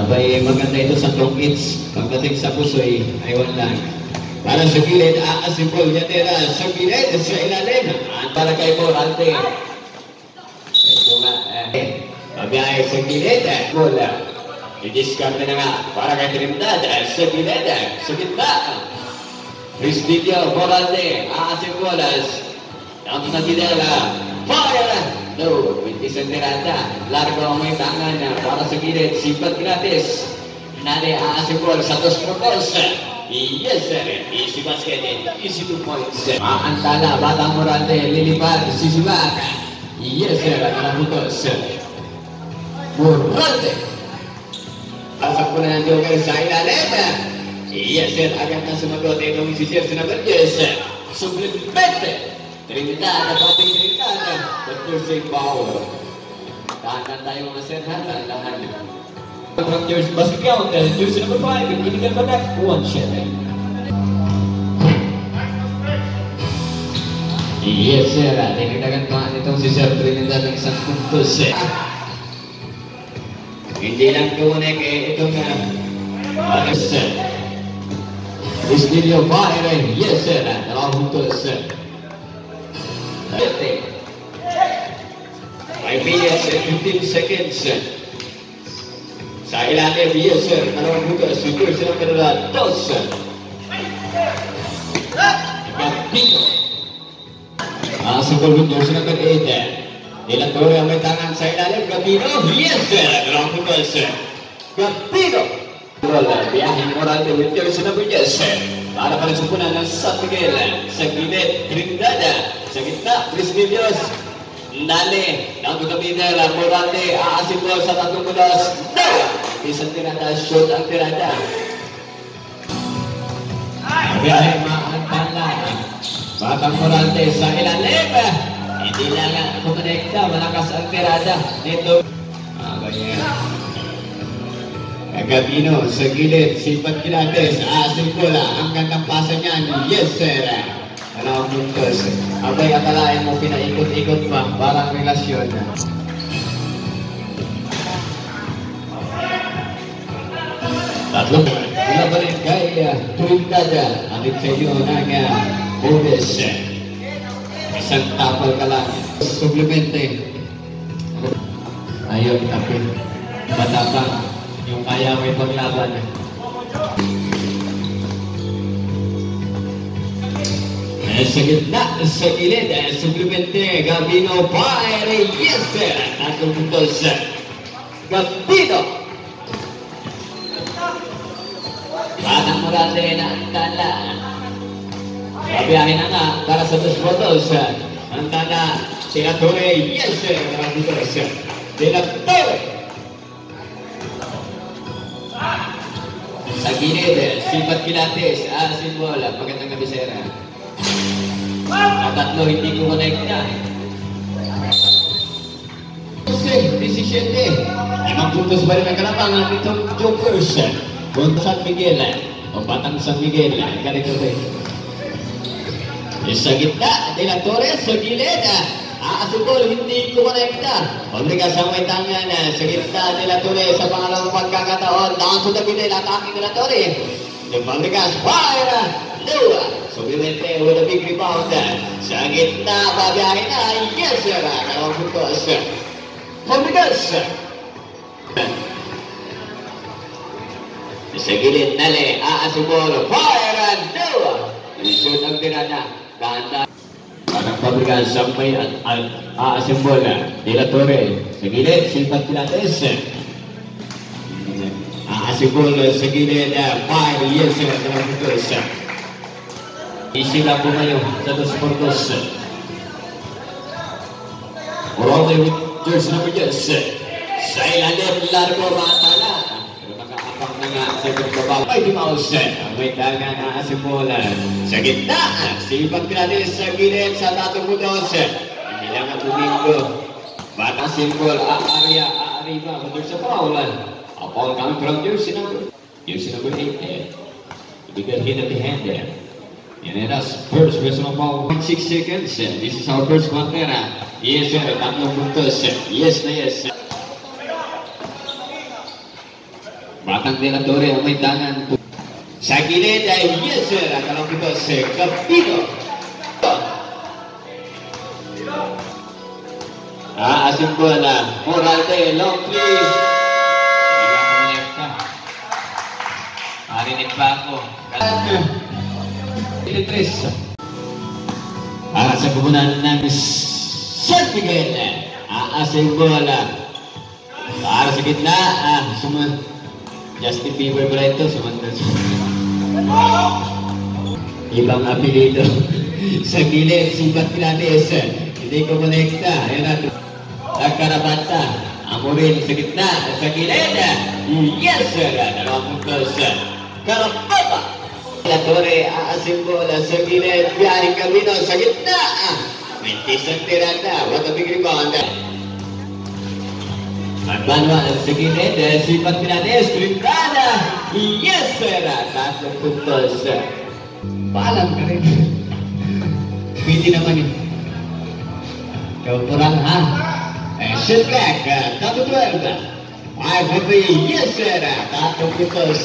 Abay, maganda ito sa tongkits. Pagdating sa pusoy, aywan lang. Para sa gilid, aasipol niya tira. Sa gilid, sa ilalim. Para kay Morante. Ito nga, pabiyahe sa gilid. Bola. I-discard na nga. Para kay Trinidad. Sa gilid, sa gitna. Cristidio, Morante. Aasipol. Tapos sa gilid. Fire! No, Wintis ang tirada. Largo ang may tangan para sa gilid. Simpat gratis. Nade aasipol sa 2 puntos. Yes, sir. Easy basket. Easy 2 points. Maantala. Batang Morante. Lilipad. Sisibak. Yes, sir. Ang puntos. Morante. Pasok po na ng Joker sa ilalim. Yes, sir. Agad na sumagot. Itong si Jersey number 10. Suplemente. Trinidad, napaping Trinidad. The first thing power. Tahanan tayo mga sir, lahat. From Jersey basket count, Jersey number 5, illegal contact, 1 shot. Yes sir, tinagdagan pa nitong si Sir Trinidad ng 1 puntos. Hindi lang kumanek itong Cristidio Fire, yes sir, 2 puntos. 5 minutes and 15 seconds. Sa ilalim, yes sir, 2 puntos. Super sila kanila, 2. Gambino. Sukul puntos sila kan 8. Ilang toro ang may tangan sa ilalim. Gambino, yes sir, 2 puntos. Gambino. Biyahin Morante with jersey number 10. Para pala sumpunan ng San Miguel. Sa gilid, Trinidad. Sa gitna, Cristidios. Nale, ng Tutamina, Morante, aasipol sa 3 puntos. No! Isang tirada, shoot ang tirada. Biyahin maantala. Batang Morante sa ilalim. Hindi lang kumonekta, malakas ang tirada. Dito. Ganyan. Gambino sa gilid, simpat kilates, aasipol. Ang gandang pasa niyan, yes sir. 2 puntos. Abay, akalain mo pinaikot-ikot pa, parang relasyon. Tatlo. Wala pa rin kay Trinidad. Alit sa iyo ng Budes. Isang tapal ka lang. Suplemente. Ayaw tapin. Matapang. Yung kaya may paglaban. Sa gitna, sa gilid, suplemente, Gambino, Fire, yes sir, 3 puntos. Gambino. Batang Morante na antala. Pabiyahin na nga para sa 2 puntos. Antala, Tinatore, yes sir, 3 puntos. Tinatore. Sa gilid, simpat kilates, aasipol, magandang kabisera. At 3, hindi ko konekta. 17, 5 puntos pa rin ang kalabangan nitong Jokers. Punto San Miguel, o Batang San Miguel, kalikutin. Sa gitna, De La Torres, sa gilid, aasipol, hindi ko konekta. Pagligas ang may tangan, sa gitna De La Torres, sa pangalawang pagkakataon, down to the middle, attacking De La Torres. Yung pagligas, fire, Lua, suplemente with a big rebound. Sa gitna, pabiyahin na, yes sir, 2 puntos. Pagligas. Sa gilid, Nale, aasipol, fire, Lua. Inisod ang tirada, ganda. Parang pabrikan sa may aasipol, De La Torre. Sa gilid, simpat pilates. Aasipol sa gilid, fire, yes sir, 2 puntos. Isi lang po kayo sa 2 puntos. Morante with jersey number 10. Sa ilalim, largo, matala. Pero nakaapang na nga sa pagbaba. Mighty Mouse, ang may tangan na asipolan. Sa gitna, simpat gratis sa gilid sa 3 puntos. Hindi lang ang Domingo. Bata simbol, aariba, kung sa paulan. Upon coming from jersey number 8. Ibigay hit at the hand there. And that's first personal foul, 6 seconds. This is our first Pantera. Yes sir, 3 puntos. Yes na yes. Batang de la Torre ang may tangan. Sa gilid ay yes sir. Kalau kita si Capino. Asim bola. Moralde long play. Marinig pa ako. Tres. Para sa pupunan ng San Miguel. Asim bola. Para sa gitna. Justin Bieber pala ito. Ibang apelido. Sa gilid, si Batlanes. Hindi ko konekta. Ayan natin. Karabata. Amorin sa gitna. Sa gilid. Yes, sir. 2 puntos. Karabata. La Torre, aasim bola sa gilid. Biyahing Camino sa gitna. Mentis ang tirada. What a big rebound. Manual sa gilid. Si Batlanes. Trinidad. Yes, sir. 3 puntos. Palang ka rin. Pwede naman yun. Ikaw kurang ha. Shot back. 12. 5-3. Yes, sir. 3 puntos.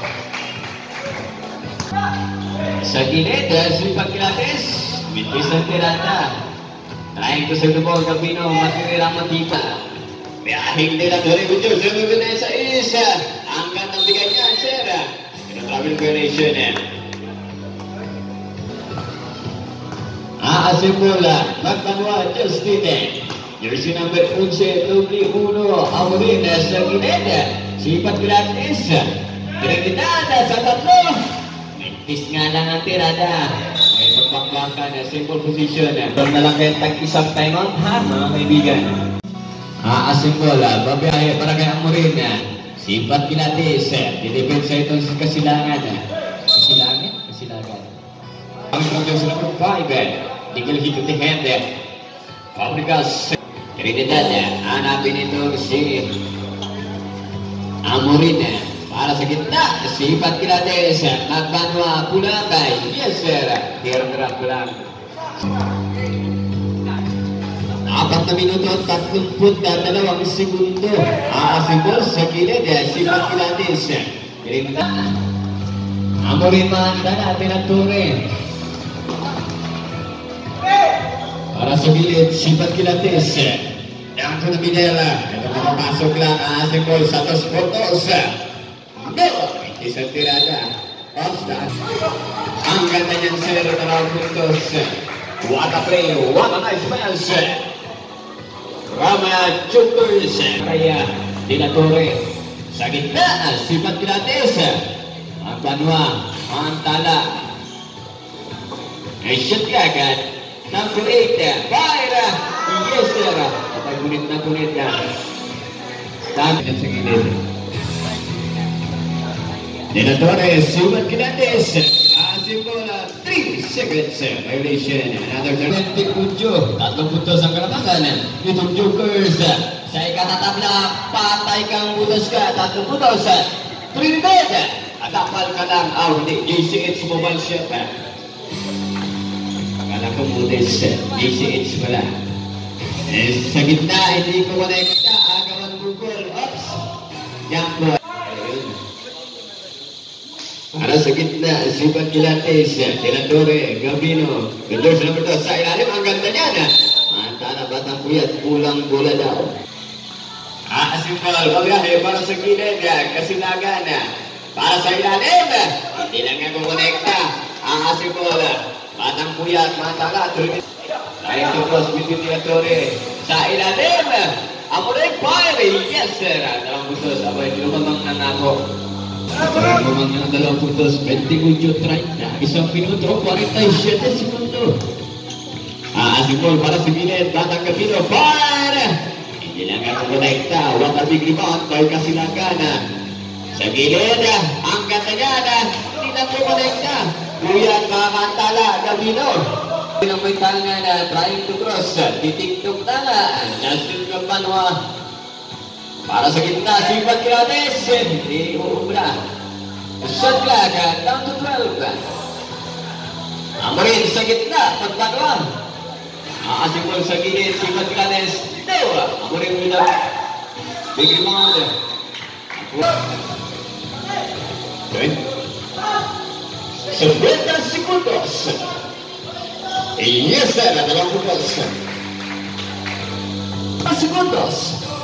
Sa gilid, si Batlanes. Mentis ang tirada. Trying to serve the ball. Camino. Matirira Matika. Biyahing de la Torre muncul. Sebenarnya sa isa. Angkat ng bigay niya, sir. Travel variation. Asim bola. Magtanwa Justin. Jersey number 11. Dubli 1. Amorin sa gilid. Si Batlanes. Trinidad sa 3. Mentis nga lang ang tirada. May pagpakbakan. Simple position. Doon na lang kayo tag-isang timeout ha, mga kaibigan. Asim bola. Babiyahe para kay Amorin. Si Batlanes. Didepensa itong kasilangan. Kasilagan. Ang number 5. Tinggal hit the hand. Fabregas. Trinidad. Hanapin ito si Amorin. Para sa gitna. Si Batlanes. Nagbanwa Pulabay. Yes sir. Teardrop lang. 4 na minuto, 32 segundo. Asim bola sa gilid. Si Batlanes. Trinidad. Amorin maanda natin ang Torre. Para sa gilid, si Batlanes. Yang ko na Minela. Ito makapasok lang. Asim bola sa 2 puntos. Go! Isang tirada. Offside. Ang ganda niyan sir. 2 puntos. What a play. What a nice pass. Rama Chukers. Kaya de la Torre. Sa gitna, si Batlanes. Ang Banwa. Mantala. Shot agad. Number 8, Baira. Yes, sir. Kapag gunit na. Dami na sa gilid. De la Torre, si Batlanes. Asim bola, 3 seconds. Violation. Another 27. 3 puntos ang karamakan. Itong Jokers. Sa ikatatabla, patay kang butas ka. 3 puntos. Trinidad. Atapal ka lang. Hindi. JCH mobile shot. Akala ko butas. JCH wala. Sa gitna, hindi ko konekta. Agawan Google. Oops. Jump ball. Para sa gitna, si Batlanes. De la Torre, Gabino. Gandor sa number 2. Sa ilalim, ang ganda niya na. Mantala, batang puyat. Pulang bola daw. Asim bola. Babiyahe para sa gilid. Kasilagan. Para sa ilalim. Hindi lang nga kumonekta. Asim bola. Batang puyat. Mantala. Trying to cross between De la Torre. Sa ilalim. Amorin fire. Yes, sir. 2 puntos. Abay, lumamang nanako. Memang yang 2 puntos 28-30. Isang minuto 47 segundo. Asim bola para sa gilid. Batang Camino. Fire! Hindi lang ako konekta. What a big rebound by Kasilagan. Sa gilid. Ang ganda niya na. Hindi lang ko konekta. Luyan Mantala. Camino. Ang may tangan na trying to cross. Titiktok tala. Justin Campanwa. Para sa gitna, si Batlanes. Hindi uubra. Shot clock, down to 12. Amorin sa gitna, pagpagawa. Asim bola sa gilid, si Batlanes. Dewa. Amorin mula. Big rebound. 90 segundos. Yes, sir. 20 segundos.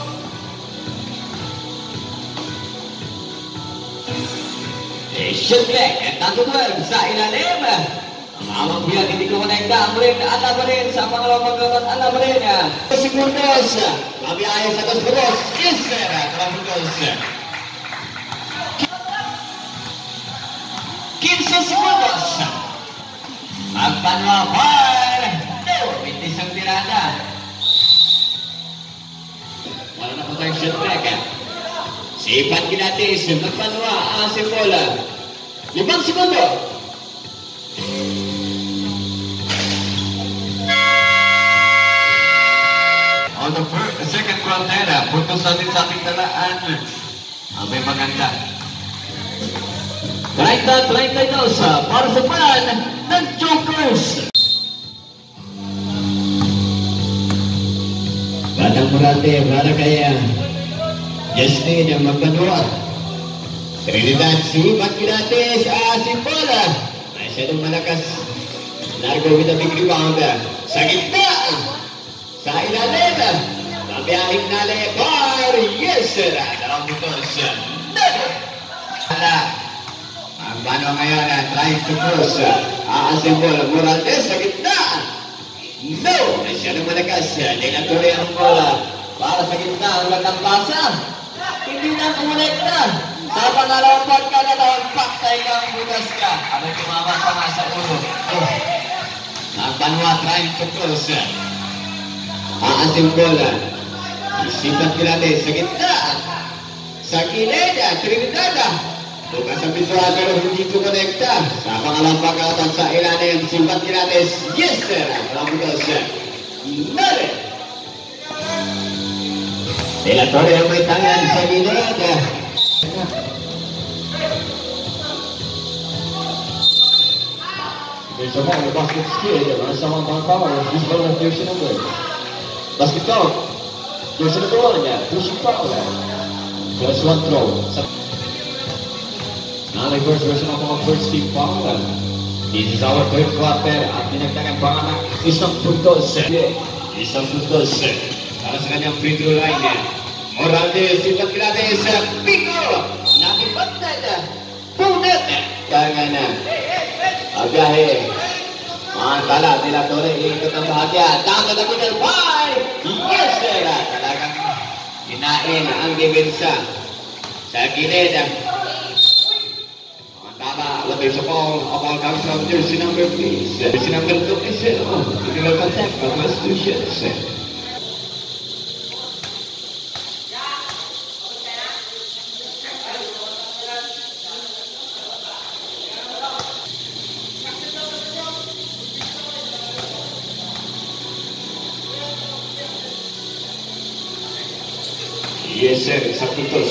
Shot clock at tanto 12 sa ilalim. Ang bilang hindi kumonekta. Ang rin, ala pa rin sa pangalawang pagkakat. Ala pa rin. Segundos. Mabiyahe sa Tosperos. Yes, sir. 15 segundos. Magpanwapar. Bintis ang tirada. Wala na po tayong shot clock. Sipan kinatis. Magpanwa. Asim bola. 5 segundo. On the second frontera, putos natin sa ating talaan. May maganda. 30-32 para sa pan ng Jokers. Batang Murante para kaya Justin yang magpanwa. Trinidad Sibat Kinatis, Asim bola. Masyadong malakas. Largo with a big rebound. Sa gitna. Sa ilalim. Mabiyahing nalepar. Yes, sir. 2 putos. Ang bano ngayon, trying to cross. Asim bola. Morales sa gitna. No. Masyadong malakas. Dinaturi ang bola. Para sa gitna. Ang latambasa. Hindi na kumonekta. Sa pangalawang pagkakataon, paktay kang bukas ka. Abay tumama pa nga sa ulo. Ang banwa trying to cross. Aasim bola. Isipan natin sa gitna. Sa gilid, Trinidad. Bukas ang pisuha pero hindi kumonekta. Sa pangalawang pagkakataon sa ilalim, simpan natin. Yes, sir. Walang bukas. Nare. Delatorio ang may tangan sa gilid. There's a ball, the basket's clear. There's someone on power. This ball is jersey number. Basket count. Jersey number 1. Pushing foul. Plus 1 throw. Now the first version of our first team foul. This is our third quarter. At dinagdagan pa nga isang puntos. Isang puntos. Para sa kanyang free throw line. Morales, sipat natin sa Pico. Nakipagdad. Punat. Tangan na. Agahe. Mantala, Delatorio, ikot ang bahagya. Tama na good five. Yes, sir. Talagang hinain ang depensa. Sa gilid. Tama, labay sa ball. A ball comes from jersey number 3. Jersey number 2 is physical contact from Massachusetts. Yes, sir. Isang puntos.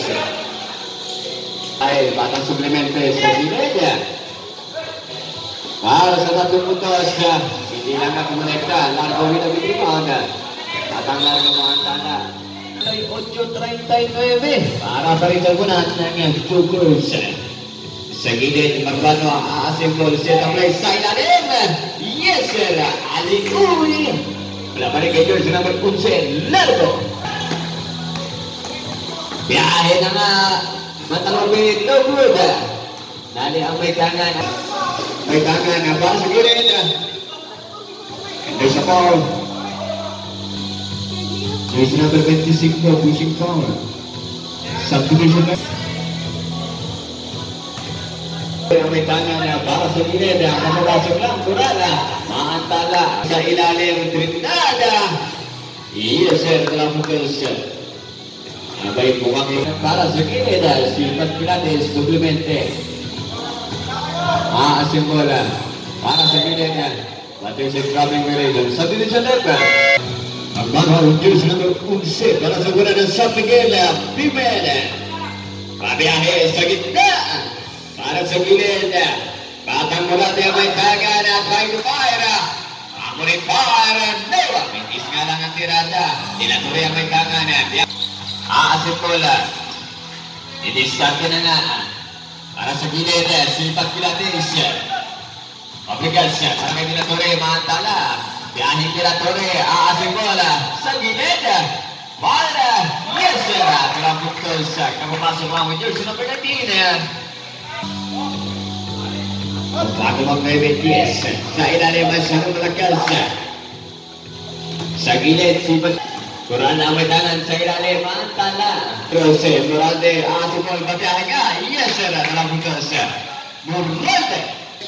Ay, batang suplemente sa gilid. Para sa 3 puntos. Hindi lang kumonekta. Largo with a big rebound. Batang largo mga tanda. 8:39. Para sa rin sa gunat ng Jokers. Sa gilid, Marbano aasim ball. Set up play sa ilalim. Yes, sir. Alikuy. Wala pa rin kay George number 11. Largo. Biyahe na nga. Matalawin. No good. Dali ang may tangan. May tangan. Para sa gilid. And there's a foul. Jersey number 25. Pushing foul. Subdivision. Ang may tangan. Para sa gilid. Mamarasok lang. Kurala. Maantala. Sa ilalim. Trinidad. Yes, sir. Dalang putos. Abay mukhang para sa gilid. Sipat Pilates. Suplemente. Aasim bola. Para sa gilid. Bating si Grabbing Merida. Sa gilid sa lepa. Ang banhaw. Jersey number 11. Para sa gula ng San Miguel. Pimel. Pabiyahe sa gitna. Para sa gilid. Batang mula niya may taga na trying to fire. Amunin fire. No. Mintis nga lang ang tirada. Delatorio ang may taga na. Aasim bola. Didiskarte na nga. Para sa gilid, sipat Pilates. Pabrigas, para kay Dilatore, Mantala. Biyahin Dilatore, aasin bola sa gilid. Bola, yes sir. Terang putus, kapapasok lang with jersey number 19. Bago mag-9 yes, sa ilalim ay siya malakas. Sa gilid, sipat. Kurang na medanan sa ilalim, Mantala. Terus, Moralde, aasin bola, babiyahin nga. Yes sir, terang putus. Moralde.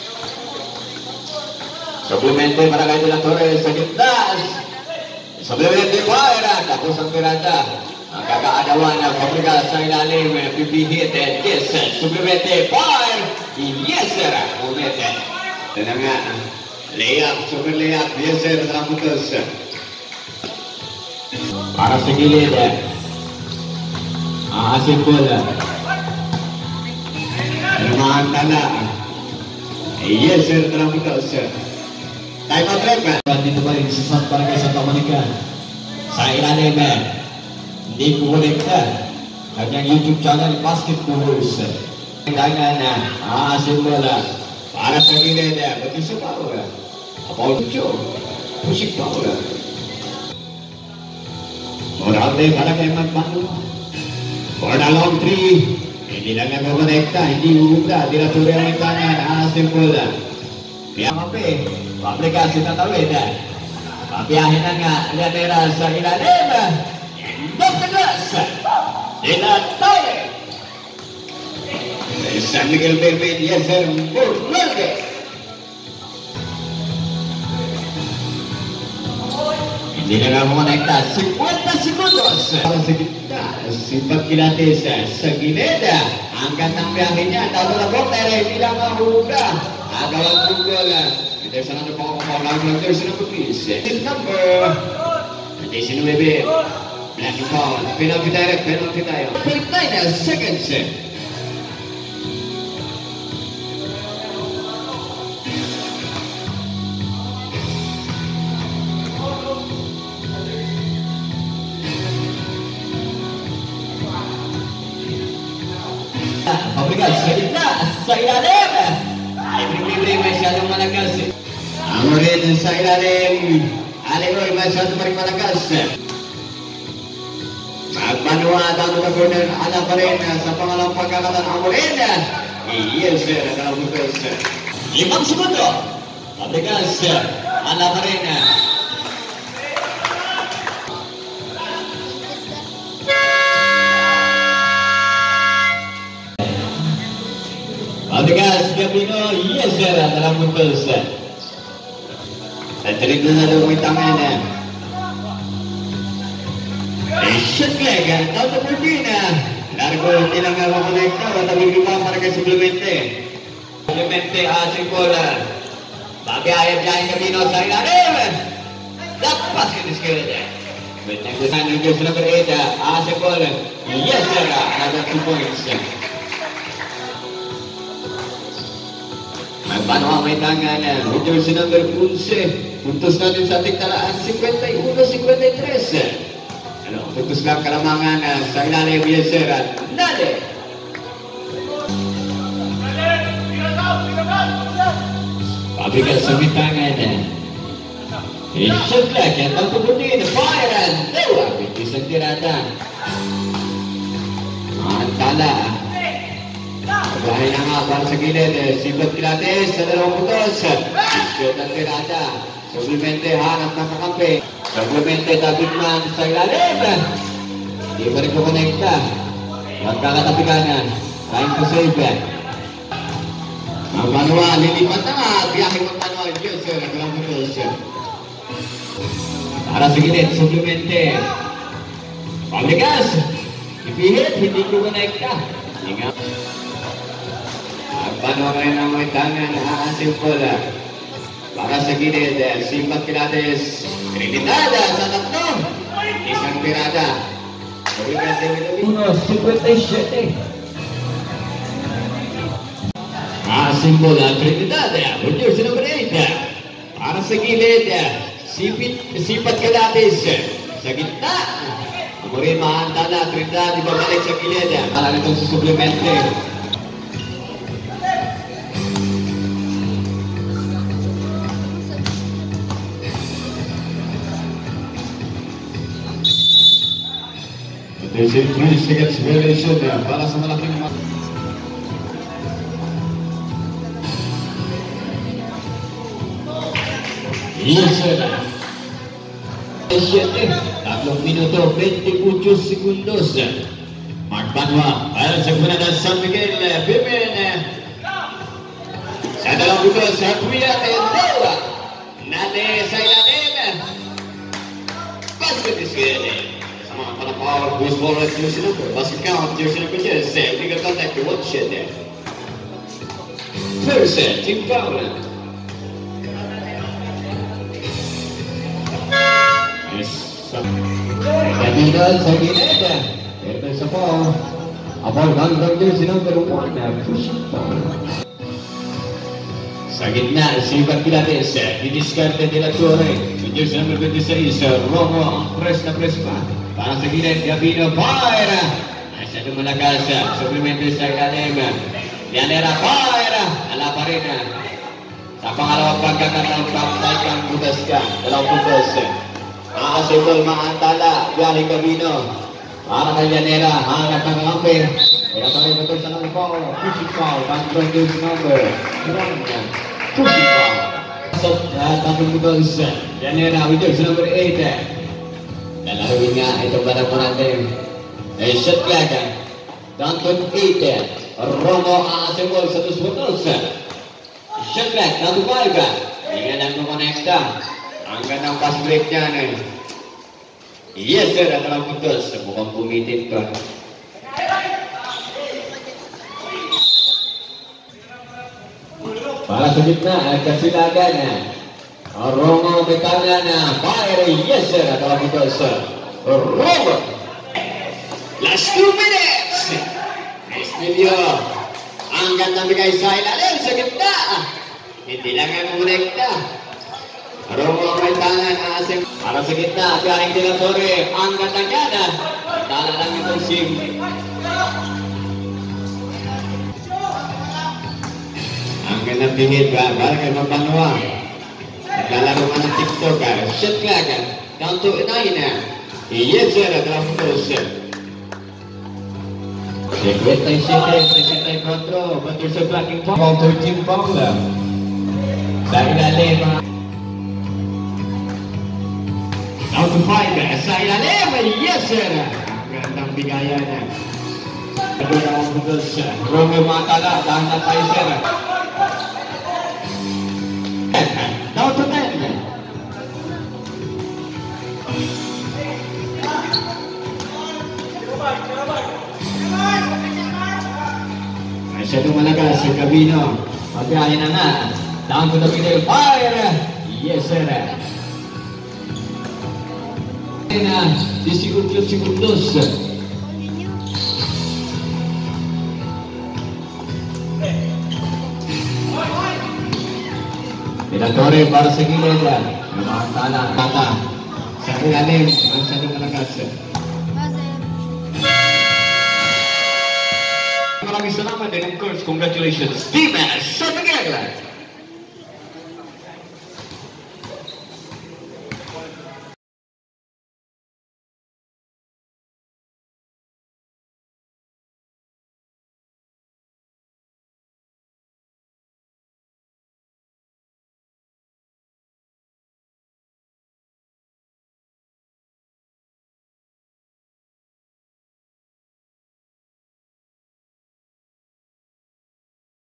Suplemente para kay Dilatore sa gitna. Suplemente para tapos ang pirata. Ang kakaadawan ng Pabrigas sa ilalim. Pipihit and yes. Suplemente fire. Yes sir. Umete. Ito na nga. Layup. Super layup. Yes sir. Tramputos. Para sa gilid. Aasin bola. Mantala. Yes sir. Tramputos. Time out break, man. Dito ba rin sisat para kay Santa Monica? Sa ilalim, hindi kumonekta. Kanyang YouTube channel, Basketballers. Kailangan na, aasin bola. Para sa gilid, pati sa power. Paul Pucho, pushing power. Moralde para kay Magmano. For the long three. Hindi lang nagkumonekta, hindi uubra. Dilatore ang itangan, aasin bola. Kaya kape. Pabrigas itatawid. Pabiyahin na nga Llanera sa ilalim. Pabrigas Dilatore. San Miguel Belvin, yes sir, Moralde. Hindi na nga kumonekta. 50 segundos. Para sa gitna, sipat Pilates sa gilid. Ang gandang biyahin niya. Tawag na porter, hindi lang mahulog. Agawang Google. There's another ball from Laguna. There's another piece. His number 19. Black and ball. Penalty direct. Penalty tayo. 29 seconds. Pabrigas sa gitna. Sa ilalim. Libre-libre masyadong malakas. Amorin sa ilalim. Aleroy masyadong malakas. Magbanwa daw na corner. Ala pa rin sa pangalang pagkakatan. Amorin. Yes sir. Nakalabukas. 5 segundo. Pabrigas. Ala pa rin. Pabrigas Gabino, yes sir, dalam putus. Tarik na daw may tangan. Shot flag, out of 14. Largo, hindi lang makakonekta, matagiging para kay Suplemente. Suplemente, asing bola. Babiyayan dyan Gabino sa ilalim. Dapat ka diskirete. With nagdasan ng Diyos number 8, asing bola. Yes sir, another 2 points. Paano ang may tangan? Jersey number 11. Puntos natin sa ating talaan 51-53. Ano, puntos lang kalamangan sa ilalim yes sir. Nade! Pabrigas sa may tangan. Shot clock at ang tubunin. Fire and dewa. Isang tirada. Mantala. Bahay na nga para sa gilid. Sibat Pilates sa dalawang putos. Shoot ang tirada. Suplemente hanap ng kakampi. Suplemente Davidman sa ilalim. Hindi pa rin kumonekta. Magkakatapiganan. Time to save. Ang Manuel, lilipat na nga. Biyahe ng Manuel. Yes sir. Ang dalawang putos. Para sa gilid. Suplemente. Pabrigas. Ipihit. Hindi kumonekta. Ingat. Paano rin ang may tangan aasin bola para sa gilid. Sipat Pilates kreditada sa tatlo. Isang tirada. 1:57. Aasin bola kreditada. Jersey number 8 para sa gilid. Sipat Pilates sa gitna. Amorin mahantala. Kreditada. Ibabalik sa gilid. Para nitong sa suplemente. This is 20 seconds violation para sa malaking yes, sir. 3 minuto 28 segundos. Mark Banwa para sa guna ng San Miguel Women. Sa dalawang buto sa Kuya Tendela. Nate sa ilalim. Basket is good. Sa mga panapaw, who's ball at jersey number. Basket count, jersey number 10. Legal contact, one shot there. First set, team foul. Kabinal sa gilid. Ito sa po. Abang hanggang jersey number 1. Pushing foul. Sa gitna, sibat Pilates. Didiskarte de la Torre. Jersey number 26. Romo ang press na press pa. Para sa gilid, Gabino fire. Nasa lumalagas. Suplemento sa ilalim. Yanera fire. Ala pa rin. Sa pangalawang pagkakataon, pantay kang butas ka. 2 butas. Makasibol, maantala, Bialing Gabino. Para kay Yanera, hangat ng kampi. Kaya tayo ito sa ng foul. Pushing foul, control jersey number 1. Pushing foul. So, tapos butos. Yanera with jersey number 8. Lalawin nga, ito ba naman natin. Shot clock. Downton 8. Romo Asibol sa 2 butos. Shot clock, down to 5. Hindi nga lang kumonekta. Ang gandang pass break niya na. Yes sir, at ang putos. Mukhang pumitit pa. Para sa gitna, at kasilagan. Romo Betana na fire. Yes sir, at ang putos. Romo. Last 2 minutes. Nice video. Ang gandang bigay sa ilalim sa gitna. Hindi lang ang kumulekta. Romo Betana na asing para sa gitna. Galing de la Torre. Ang gandang gana. Tala lang itong sim. Ang gandang bingit ba? Para kay Mabanwa. Naglalaro ka ng TikTok. Shot clock. Down to 9. Yes sir. At ang putos. 57-34. But there's a blocking foul. 13 foul. Sa ilalim. Down to 5. Sa ilalim. Yes sir. Ang gandang bigayan. Ito na ang putos. Romeo Matala. Tahan tayo sir. Down to 10. Siya lumalagas sa Gabino. Pagkain na nga. Down to the middle. Fire! Yes, sir. 18 segundos. Pinatore para sa gilid. Namakatala. Kata. Sa ilalim. Ang siya lumalagas. Maraming salamat and of course, congratulations, Team San Miguel!